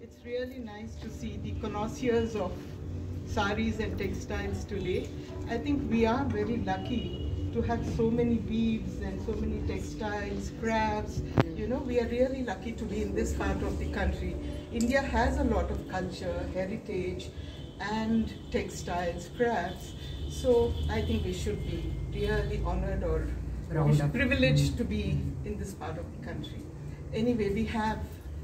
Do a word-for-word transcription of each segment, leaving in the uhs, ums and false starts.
It's really nice to see the connoisseurs of saris and textiles today. I think we are very lucky to have so many weaves and so many textiles, crafts. You know, we are really lucky to be in this part of the country. India has a lot of culture, heritage, and textiles, crafts. So I think we should be really honored or privileged to be in this part of the country. Anyway, we have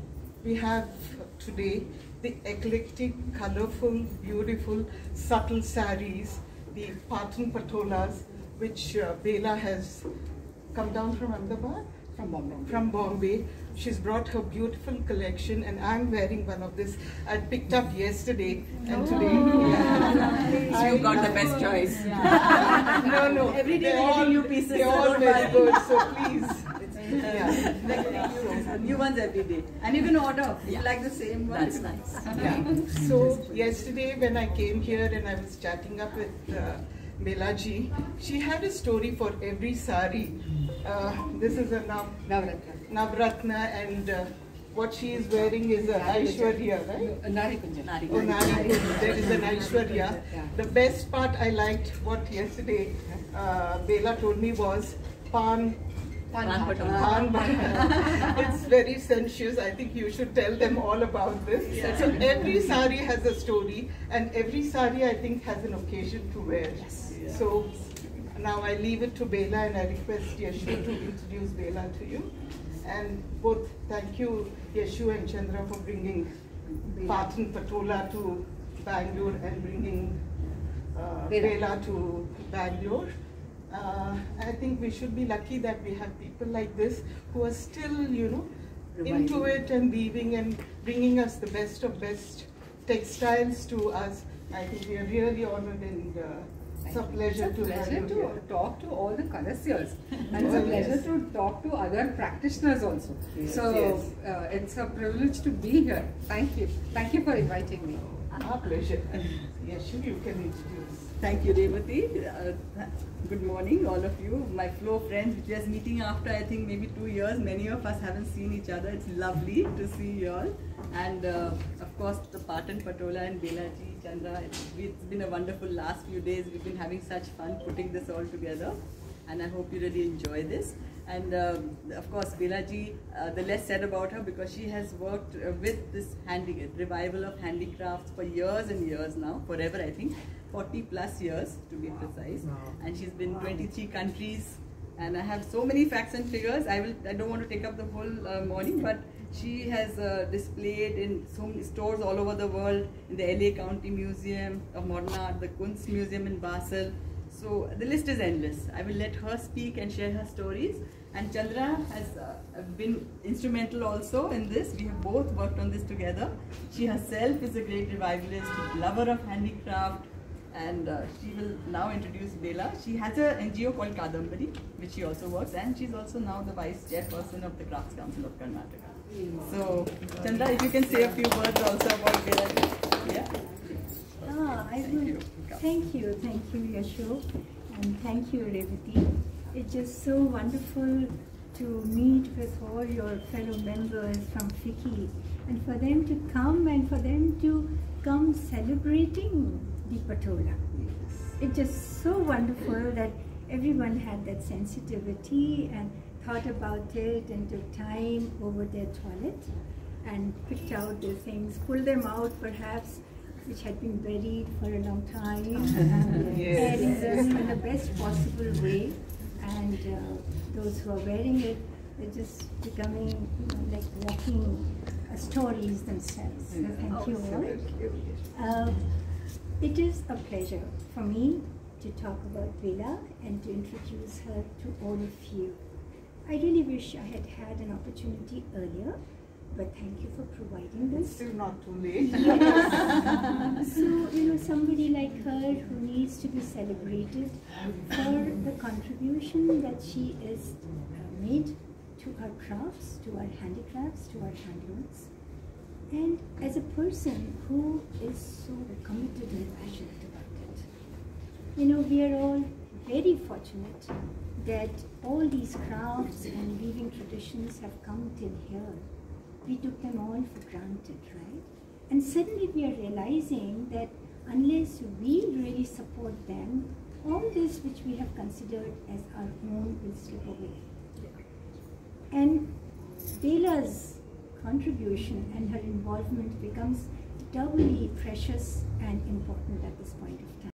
we have today the eclectic, colorful, beautiful, subtle saris, the Patan Patolas, which uh, Bela has come down from Ahmedabad? From Bombay. From Bombay. She's brought her beautiful collection, and I'm wearing one of this. I picked up yesterday and today. Oh, yeah. You got the best choice. Yeah. no, no. Every day they're all, new pieces. They're all very good, so please. Yeah. Yeah. New ones every day. And you can order. Yeah. You like the same one? That's nice. Yeah. So yesterday when I came here and I was chatting up with uh, Bela ji, she had a story for every sari. Uh, this is a Nav Navratna. Navratna, and uh, what she is wearing is a Aishwarya, right? Nari Kunja. Nari Oh, Nari Kunja. There is an Aishwarya. Yeah. The best part I liked, what yesterday uh, Bela told me was Pan. Pan Pan Bhatt. It's very sensuous. I think you should tell them all about this. Yeah. So every sari has a story, and every sari I think has an occasion to wear. Yes. Yeah. So now I leave it to Bela, and I request Yashu to introduce Bela to you. And both thank you Yashu and Chandra for bringing Patan Patola to Bangalore and bringing uh, Bela to Bangalore. Uh, I think we should be lucky that we have people like this who are still, you know, Reminding. into it and weaving and bringing us the best of best textiles to us. I think we are really honored, and uh, it's a pleasure It's a to have pleasure you to here. talk to all the connoisseurs, and it's Oh, a pleasure yes. to talk to other practitioners also. Yes, So yes. Uh, it's a privilege to be here. Thank you. Thank you for inviting me. Our pleasure. Yashu, you can introduce. Thank you, Revati. Uh, good morning, all of you. My flow friends, which is meeting after I think maybe two years. Many of us haven't seen each other. It's lovely to see you all. And uh, of course, the Patan Patola and Bela ji, Chandra. It's, it's been a wonderful last few days. We've been having such fun putting this all together. And I hope you really enjoy this. And um, of course, Bela ji, uh, the less said about her because she has worked uh, with this handi revival of handicrafts for years and years now, forever I think, forty plus years to be precise. Wow. And she's been wow. twenty-three countries. And I have so many facts and figures. I will. I don't want to take up the whole uh, morning, but she has uh, displayed in so many stores all over the world, in the L A County Museum of Modern Art, the Kunst Museum in Basel. So the list is endless. I will let her speak and share her stories. And Chandra has uh, been instrumental also in this. We have both worked on this together. She herself is a great revivalist, lover of handicraft, and uh, she will now introduce Bela. She has an N G O called Kadambari, which she also works, and she's also now the vice chairperson of the Crafts Council of Karnataka. So, Chandra, if you can say a few words also about Bela. Yeah. Ah, I Thank will. you. Thank you, thank you, Yashu, and thank you, Revati. It's just so wonderful to meet with all your fellow members from FICCI, and for them to come and for them to come celebrating the Patola. It's just so wonderful that everyone had that sensitivity and thought about it and took time over their toilet and picked out the things, pulled them out perhaps, which had been buried for a long time, and Yes. airing them in the best possible way. And uh, those who are wearing it, they're just becoming, you know, like walking uh, stories themselves. So thank you all. Uh, it is a pleasure for me to talk about Bela and to introduce her to all of you. I really wish I had had an opportunity earlier, but thank you for providing this. Still not too late. So, you know, somebody like her who needs to be celebrated for the contribution that she is uh, made to our crafts, to our handicrafts, to our handlooms, and as a person who is so committed and passionate about it. You know, we are all very fortunate that all these crafts and weaving traditions have come till here. we took them all for granted, right? And suddenly we are realizing that unless we really support them, all this which we have considered as our own will slip away. And Bela's contribution and her involvement becomes doubly precious and important at this point of time.